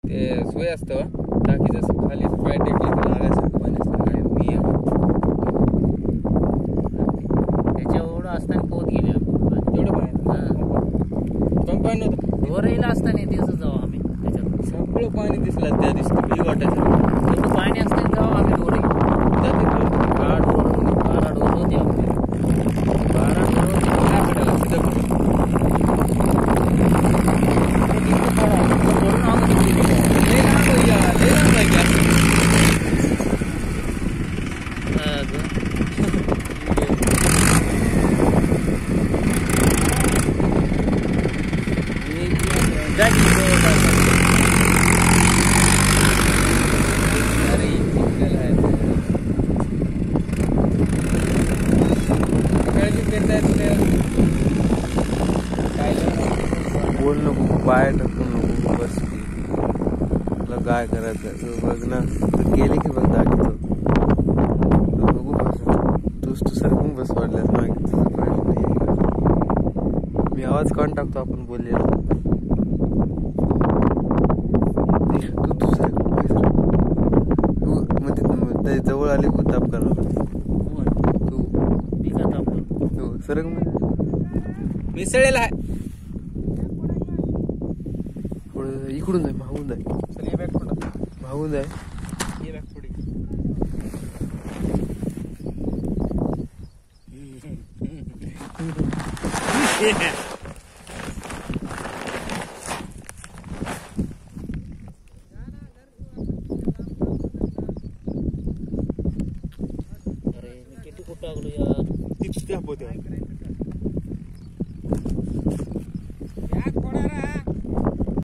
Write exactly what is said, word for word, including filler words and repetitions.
ते सोय असतं टाकी जसं खाली पाय टेकले तर लागायसारखं पाणी असतं काय मी त्याच्या एवढं असताना पोत गेले एवढं पाय पण पाणी नव्हतं ढोराईला असताना दिवस जाऊ आम्ही त्याच्यात सगळं पाणी दिसलं त्या दिवशी भीती वाटायचं एवढं पाणी असताना जाऊ आम्ही ढोराई जाते बारा ढोर बारा ढोर होते आमचे बारा ढोर होते काय पडायला तिथं ढोरून आम्ही लय लांब आहे या, लय लांब आहे या. अरे चिखल आहे सकाळची पेरता येत काय बोल नको पाय टाकून नको बस तुला काय करायचं बघ ना तू गेले की बघ दाखवतो तू बघू बस तूच तू सरकून बस वाढल्यास मागे तुझं पाहिजे नाही मी आवाज काढून टाकतो आपण बोलूया तू तू सरकून तू मध्ये जवळ आले खूप ताप करणार तू मी का ताप तू सरक मिसळलेला आहे इकडून जाय मागून जाय चल ये बॅग थोडा मागून जाय ये बॅग थोडी अरे मी किती कुठं लागलो यार ती त्या पोत्या